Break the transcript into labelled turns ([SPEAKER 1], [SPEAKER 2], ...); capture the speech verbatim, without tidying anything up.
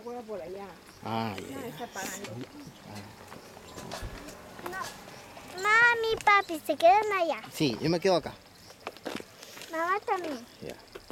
[SPEAKER 1] agua por allá.
[SPEAKER 2] Ah,
[SPEAKER 1] No,
[SPEAKER 2] ya.
[SPEAKER 1] está pagando.
[SPEAKER 3] No. Mami, papi, se quedan allá.
[SPEAKER 2] Sí, yo me quedo acá.
[SPEAKER 3] Mamá también.
[SPEAKER 2] Ya.